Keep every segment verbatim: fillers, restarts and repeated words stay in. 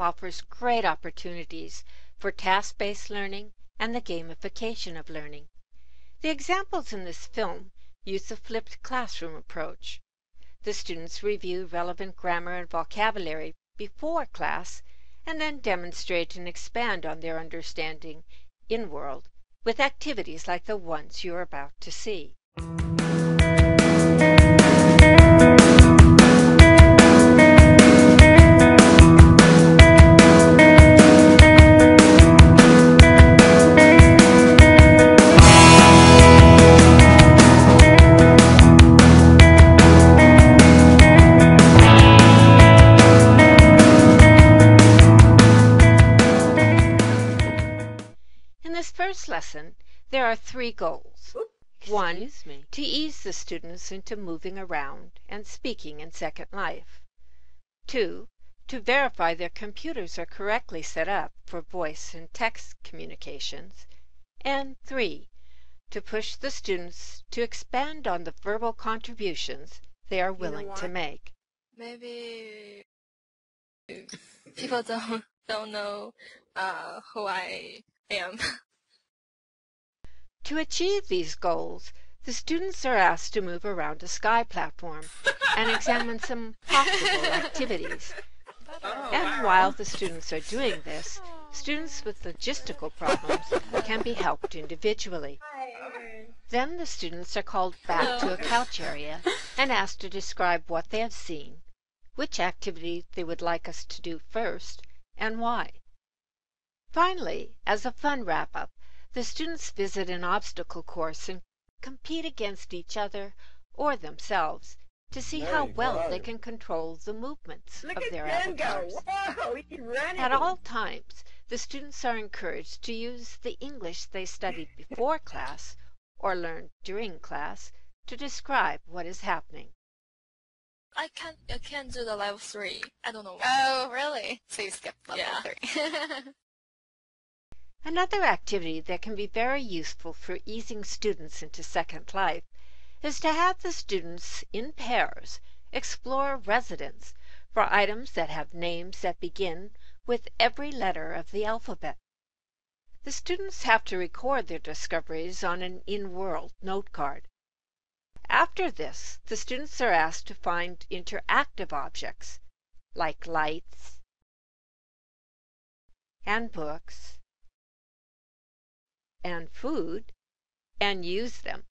offers great opportunities for task-based learning and the gamification of learning. The examples in this film use the flipped classroom approach. The students review relevant grammar and vocabulary before class and then demonstrate and expand on their understanding in-world with activities like the ones you're about to see. In this first lesson, there are three goals. One, to ease the students into moving around and speaking in Second Life. Two, to verify their computers are correctly set up for voice and text communications. And three, to push the students to expand on the verbal contributions they are willing to make. Maybe people don't don't know uh, who I am. To achieve these goals, the students are asked to move around a sky platform and examine some possible activities. Oh, And wow. while the students are doing this, students with logistical problems can be helped individually. Then the students are called back to a couch area and asked to describe what they have seen, which activity they would like us to do first, and why. Finally, as a fun wrap-up, the students visit an obstacle course and compete against each other or themselves to see how well they can control the movements of their avatars. At all times, the students are encouraged to use the English they studied before class or learned during class to describe what is happening. I can't I can't do the level three. I don't know why. Oh, really? So you skipped level Yeah. three. Another activity that can be very useful for easing students into Second Life is to have the students in pairs explore residence for items that have names that begin with every letter of the alphabet. The students have to record their discoveries on an in-world note card. After this, the students are asked to find interactive objects like lights and books and food and use them.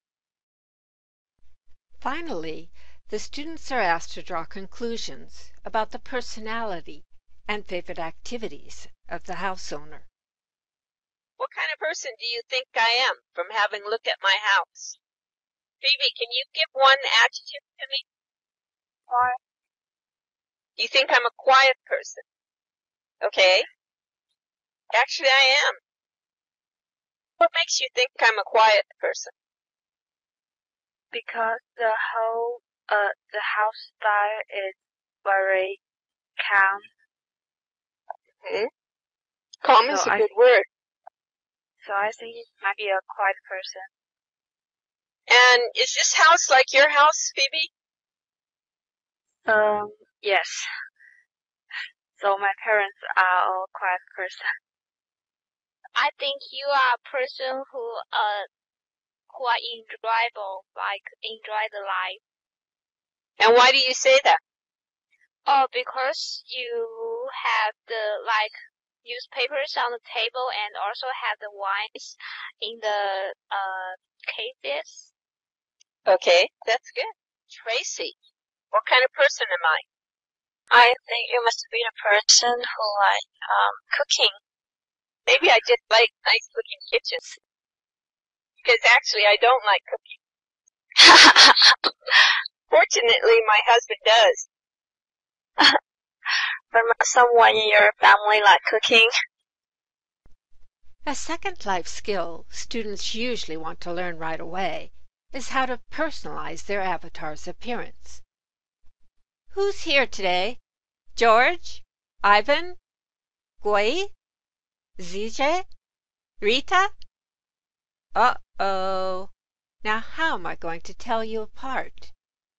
Finally, the students are asked to draw conclusions about the personality and favorite activities of the house owner. What kind of person do you think I am from having looked at my house? Phoebe, can you give one adjective to me? Quiet. You think I'm a quiet person? Okay. Actually, I am. What makes you think I'm a quiet person? Because the whole uh the house style is very calm. Hmm? Calm is So a I- good word. So I think it might be a quiet person. And is this house like your house, Phoebe? Um yes. So my parents are a quiet person. I think you are a person who uh who are enjoyable, like enjoy the life. And why do you say that? Oh, because you have the like newspapers on the table and also have the wines in the uh cases. Okay, that's good. Tracy, what kind of person am I? I think you must be the person who like um cooking. Maybe I just like nice looking kitchens. Because actually I don't like cooking. Fortunately, my husband does. But someone in your family like cooking. A Second Life skill students usually want to learn right away is how to personalize their avatar's appearance. Who's here today? George? Ivan? Gui? Z J? Rita? Uh-oh. Now how am I going to tell you apart?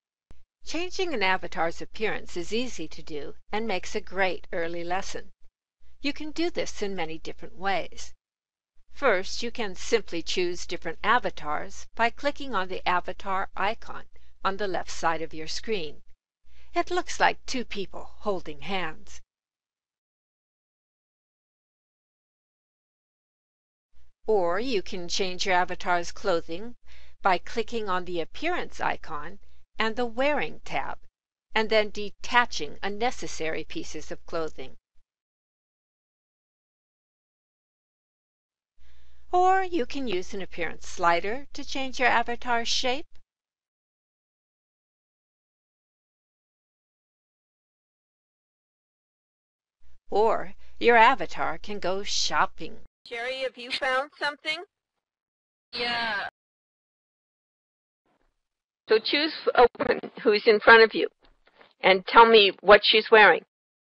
Changing an avatar's appearance is easy to do and makes a great early lesson. You can do this in many different ways. First, you can simply choose different avatars by clicking on the avatar icon on the left side of your screen. It looks like two people holding hands. Or you can change your avatar's clothing by clicking on the appearance icon and the wearing tab, and then detaching unnecessary pieces of clothing. Or you can use an appearance slider to change your avatar's shape. Or your avatar can go shopping. Sherry, have you found something? Yeah. So choose a woman who's in front of you and tell me what she's wearing.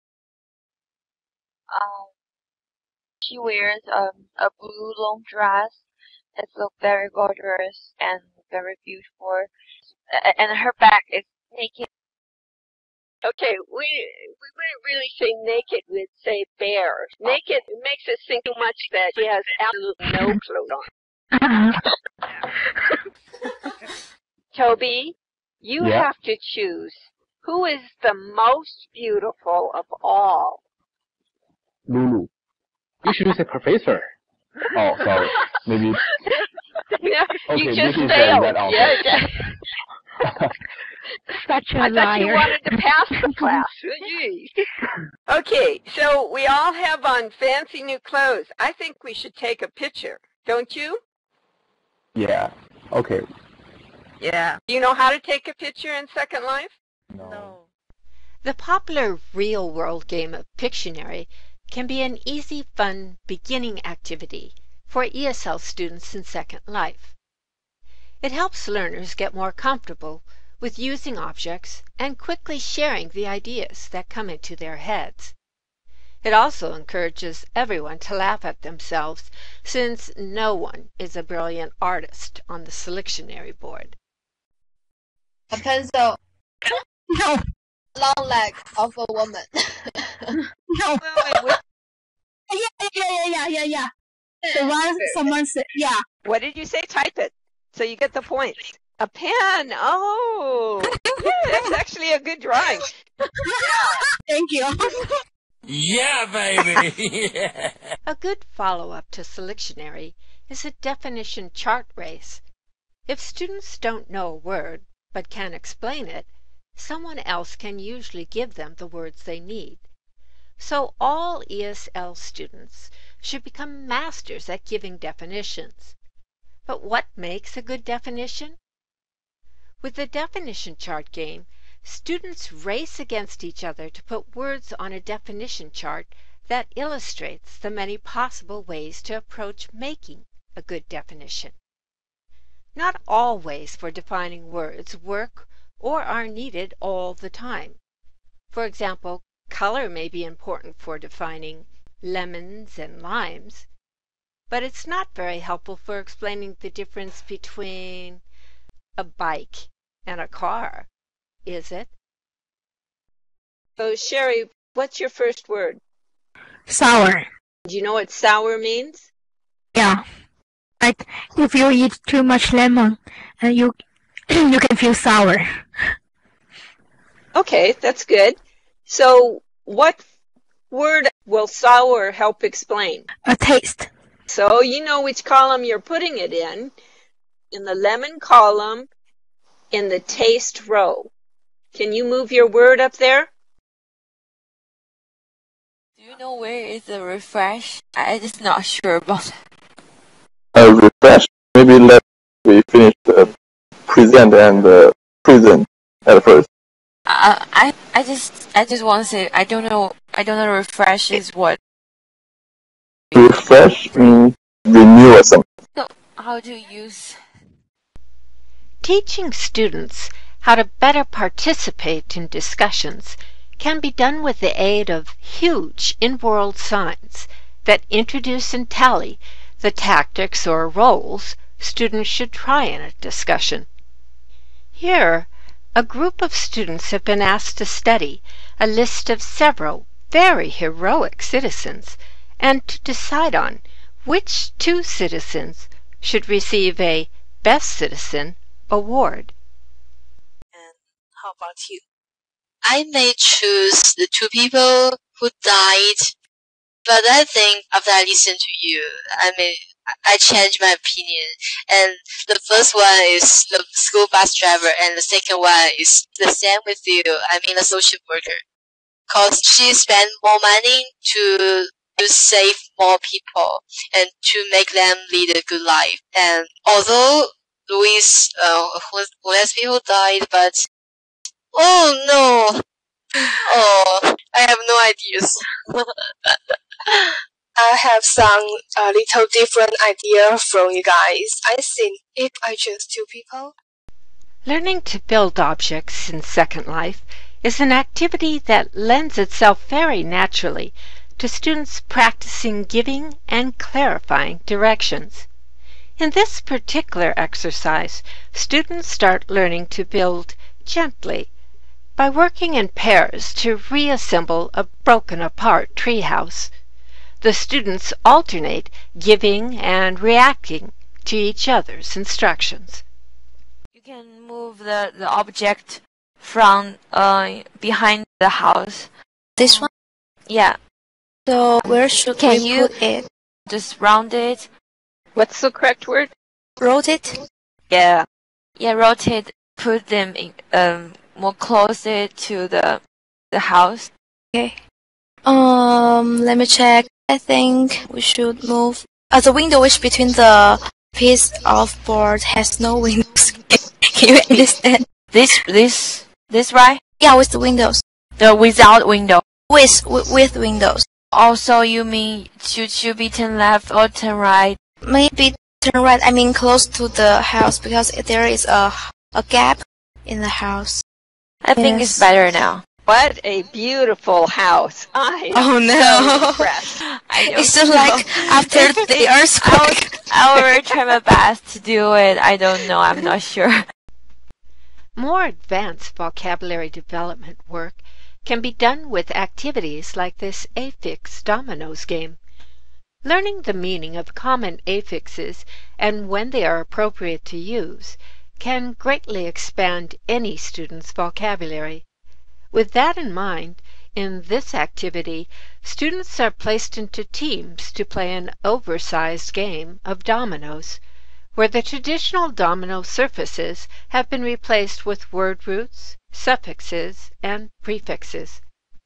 Um, she wears um, a blue long dress. It looks very gorgeous and very beautiful. A- And her back is naked. Okay, we we wouldn't really say naked, we'd say bare. Naked makes us think too much that she has absolutely no clothes on. Toby, you Yeah. have to choose who is the most beautiful of all. Lulu. You should say professor. Oh, sorry. Maybe. No, Okay, you this just is failed. that out. Yeah, yeah. Such a I thought you liar. wanted to pass the class. Jeez. Okay, so we all have on fancy new clothes. I think we should take a picture, don't you? Yeah. Okay. Yeah. Do you know how to take a picture in Second Life? No. The popular real-world game of Pictionary can be an easy, fun, beginning activity for E S L students in Second Life. It helps learners get more comfortable with using objects and quickly sharing the ideas that come into their heads. It also encourages everyone to laugh at themselves, since no one is a brilliant artist on the selectionary board. A pencil. No, Long leg of a woman. no. Wait, wait, wait. Yeah, yeah, yeah, yeah, yeah, yeah. The one someone said, yeah. What did you say? Type it, so you get the points. A pen. Oh, yeah, that's actually a good drawing. Thank you. Yeah, baby! A good follow-up to selectionary is a definition chart race. If students don't know a word but can explain it, someone else can usually give them the words they need. So all E S L students should become masters at giving definitions. But what makes a good definition? With the definition chart game, students race against each other to put words on a definition chart that illustrates the many possible ways to approach making a good definition. Not all ways for defining words work or are needed all the time. For example, color may be important for defining lemons and limes, but it's not very helpful for explaining the difference between a bike and a car, is it? So, Sherry, what's your first word? Sour. Do you know what sour means? Yeah. Like if you eat too much lemon, and you you can feel sour. Okay, that's good. So, what word will sour help explain? A taste. So, you know which column you're putting it in. In the lemon column, in the taste row. Can you move your word up there? Do you know where is the refresh? I just not sure about it. Uh, refresh. Maybe let we finish the present and the present at first. I I I just I just want to say I don't know I don't know refresh is what. Refresh means renew or something. So how to use? Teaching students how to better participate in discussions can be done with the aid of huge in-world signs that introduce and tally the tactics or roles students should try in a discussion. Here, a group of students have been asked to study a list of several very heroic citizens and to decide on which two citizens should receive a Best Citizen award. And how about you? I may choose the two people who died, but I think after I listen to you, I may I change my opinion. And the first one is the school bus driver, and the second one is the same with you. I mean the social worker, cause she spent more money to to save more people and to make them lead a good life. And although Louis, uh, who, who has people died, but oh no, oh, I have no ideas. I have some uh, little different idea from you guys. I think if I choose two people, Learning to build objects in Second Life is an activity that lends itself very naturally to students practicing giving and clarifying directions. In this particular exercise, students start learning to build gently by working in pairs to reassemble a broken apart treehouse. The students alternate giving and reacting to each other's instructions. You can move the, the object from uh, behind the house. This one? Yeah. So where should Can we you put it? just round it? What's the correct word? Rotate? Yeah. Yeah, rotate. Put them in, um more closer to the the house. Okay. Um, let me check. I think we should move. Uh, the window which between the piece of board has no windows. Can you understand? This this this right? Yeah, with the windows. The without window. With with, with windows. Also, you mean should should be turn left or turn right? Maybe turn right. I mean close to the house because there is a a gap in the house. I think Yes. it's better now. What a beautiful house. I am Oh, no. so impressed. I don't It's just know. like after the earthquake. I will try my best to do it. I don't know. I'm not sure. More advanced vocabulary development work can be done with activities like this affix dominoes game. Learning the meaning of common affixes and when they are appropriate to use can greatly expand any student's vocabulary. With that in mind, in this activity, students are placed into teams to play an oversized game of dominoes, where the traditional domino surfaces have been replaced with word roots, suffixes, and prefixes.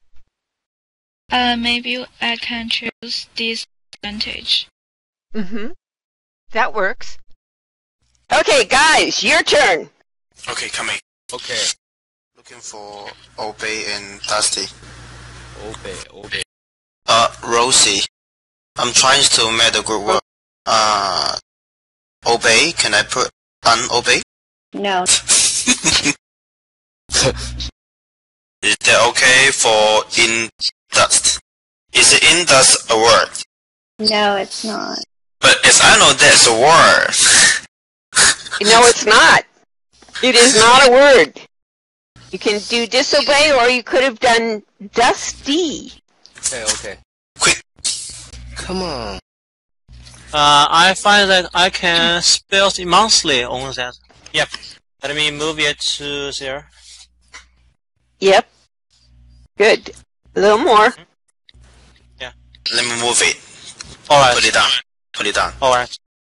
Uh, maybe I can choose this percentage. Mm-hmm. That works. Okay, guys, your turn. Okay, coming. Okay. Looking for Obey and Dusty. Obey, obey. Uh, Rosie. I'm trying to make the good work. Uh, Obey. Can I put unobey? No. Is that okay for in dust? Is in dust a word? No, it's not. But if I know that's a word. No, it's not. It is not a word. You can do disobey, or you could have done dusty. Okay, okay. Quick. Come on. Uh, I find that I can spell immensely on that. Yep. Let me move it to there. Yep. Good. A little more. Yeah. Let me move it. Alright. Put it down. Put it down. Alright.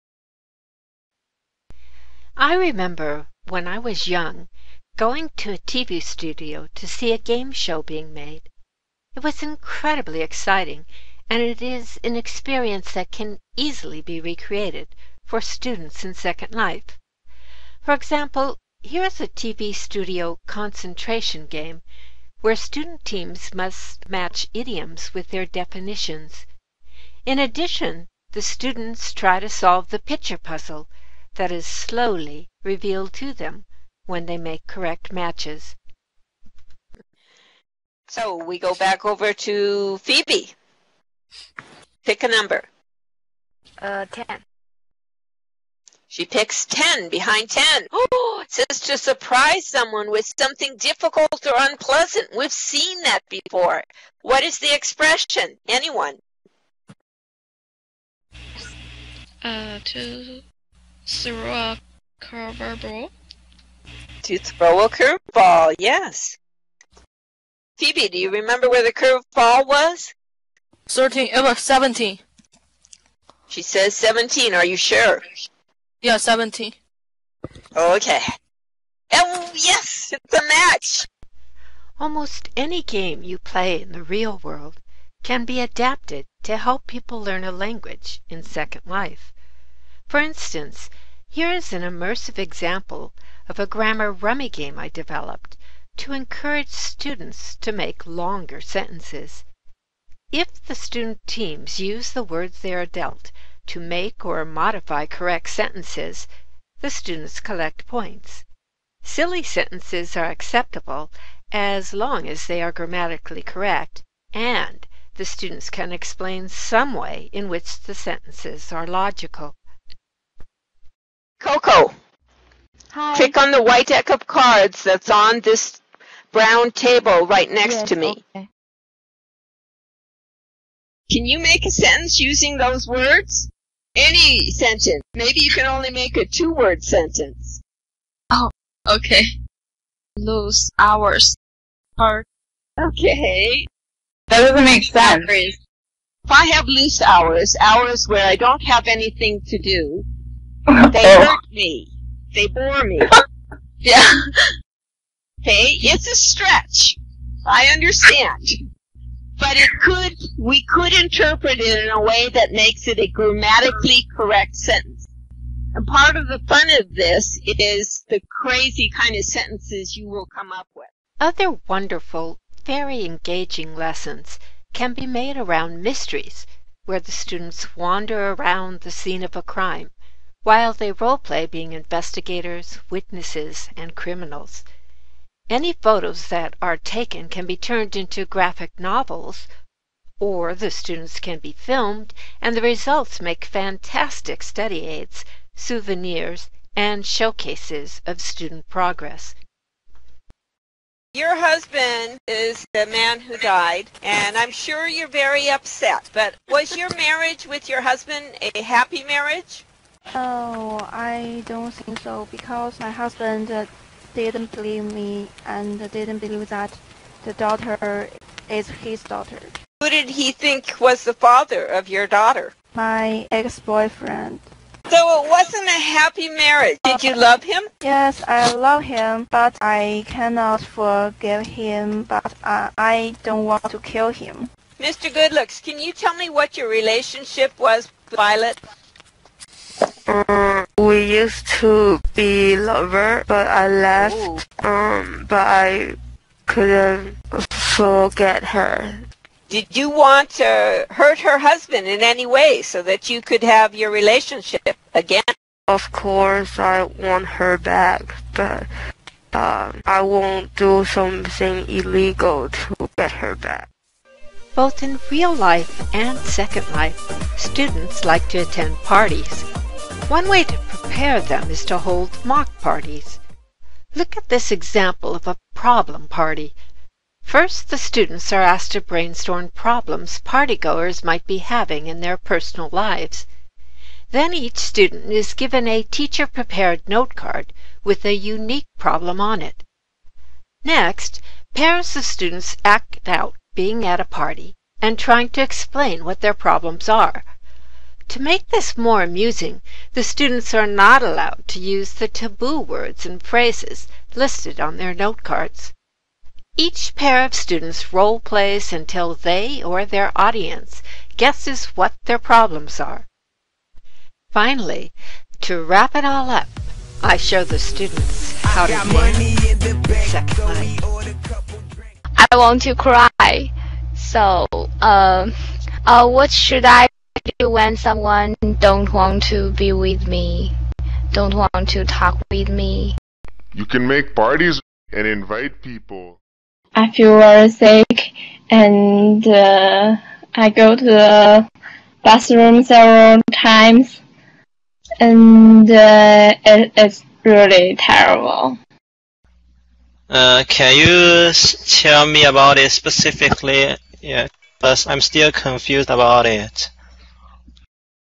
I remember when I was young going to a T V studio to see a game show being made. It was incredibly exciting, and it is an experience that can easily be recreated for students in Second Life. For example, here is a T V studio concentration game where student teams must match idioms with their definitions. In addition, the students try to solve the picture puzzle that is slowly revealed to them when they make correct matches. So we go back over to Phoebe. Pick a number. Uh, ten. She picks ten behind ten. Oh, it says to surprise someone with something difficult or unpleasant. We've seen that before. What is the expression? Anyone? Uh, to throw a curveball. To throw a curveball, yes. Phoebe, do you remember where the curveball was? Thirteen. It was seventeen. She says seventeen. Are you sure? Yeah, seventeen. Okay. Oh, yes! It's a match! Almost any game you play in the real world can be adapted to help people learn a language in Second Life. For instance, here is an immersive example of a grammar rummy game I developed to encourage students to make longer sentences. If the student teams use the words they are dealt to make or modify correct sentences, the students collect points. Silly sentences are acceptable as long as they are grammatically correct and the students can explain some way in which the sentences are logical. Coco, Hi. click on the white deck of cards that's on this brown table right next Yes, to me. okay. Can you make a sentence using those words? Any sentence. Maybe you can only make a two-word sentence. Oh, okay. Lose hours. Hard. Okay. That doesn't make sense. If I have loose hours, hours where I don't have anything to do, they Oh. hurt me. They bore me. Yeah. Okay, it's a stretch. I understand. But it could, we could interpret it in a way that makes it a grammatically correct sentence. And part of the fun of this is the crazy kind of sentences you will come up with. Other wonderful, very engaging lessons can be made around mysteries, where the students wander around the scene of a crime, while they role-play being investigators, witnesses, and criminals. Any photos that are taken can be turned into graphic novels, or the students can be filmed, and the results make fantastic study aids, souvenirs, and showcases of student progress. Your husband is the man who died, and I'm sure you're very upset, but was your marriage with your husband a happy marriage? Oh, I don't think so, because my husband uh, didn't believe me and didn't believe that the daughter is his daughter. Who did he think was the father of your daughter? My ex-boyfriend. So it wasn't a happy marriage. Did you love him? Yes, I love him, but I cannot forgive him, but uh, I don't want to kill him. Mister Goodlooks, can you tell me what your relationship was with Violet? Um, we used to be lovers, but I left. Ooh. Um, but I couldn't forget her. Did you want to hurt her husband in any way so that you could have your relationship again? Of course, I want her back, but uh, I won't do something illegal to get her back. Both in real life and Second Life, students like to attend parties. One way to prepare them is to hold mock parties. Look at this example of a problem party. First, the students are asked to brainstorm problems partygoers might be having in their personal lives. Then each student is given a teacher-prepared note card with a unique problem on it. Next, pairs of students act out being at a party and trying to explain what their problems are. To make this more amusing, the students are not allowed to use the taboo words and phrases listed on their note cards. Each pair of students role plays until they or their audience guesses what their problems are. Finally, to wrap it all up, I show the students how to dance in Second Life. I want to cry. So, um, uh, what should I do when someone don't want to be with me, don't want to talk with me? You can make parties and invite people. I feel very sick, and uh, I go to the bathroom several times, and uh, it, it's really terrible. Uh, can you s- tell me about it specifically? Yeah, because I'm still confused about it.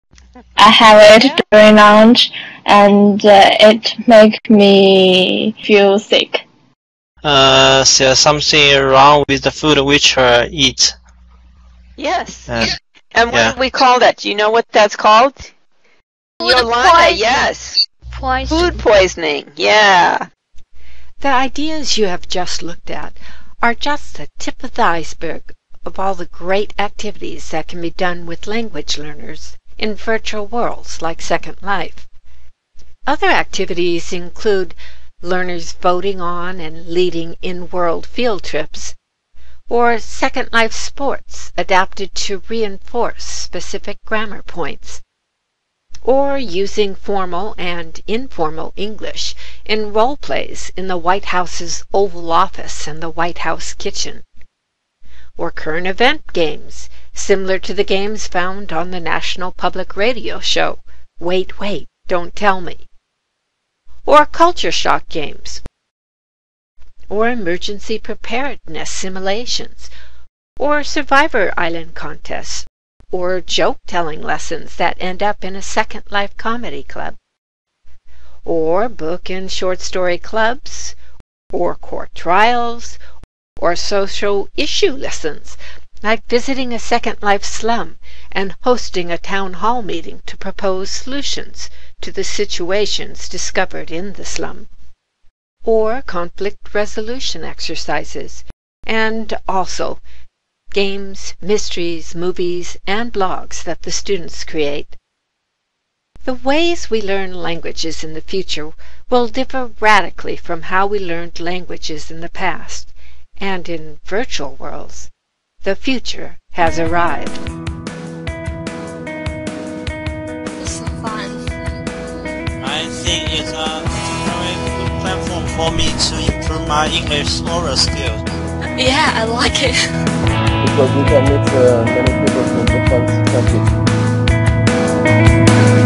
I have it during lunch, and uh, it makes me feel sick. Uh, so there's something wrong with the food which I eat. Yes. Uh, And what yeah. do we call that? Do you know what that's called? Food Yolanda, poisoning. yes. Poison. Food poisoning, yeah. The ideas you have just looked at are just the tip of the iceberg of all the great activities that can be done with language learners in virtual worlds like Second Life. Other activities include learners voting on and leading in-world field trips, or Second Life sports adapted to reinforce specific grammar points, or using formal and informal English in role plays in the White House's Oval Office and the White House kitchen, or current event games similar to the games found on the National Public Radio show Wait, Wait, Don't Tell Me, or culture shock games, or emergency preparedness simulations, or Survivor Island contests, or joke-telling lessons that end up in a Second Life comedy club, or book and short story clubs, or court trials, or social issue lessons, like visiting a Second Life slum and hosting a town hall meeting to propose solutions to the situations discovered in the slum, or conflict resolution exercises, and also games, mysteries, movies, and blogs that the students create. The ways we learn languages in the future will differ radically from how we learned languages in the past, and in virtual worlds, the future has arrived. It's so fun. I think it's a, it's a very good platform for me to improve my English oral skills. Yeah, I like it. Because we can meet uh, many people from different countries.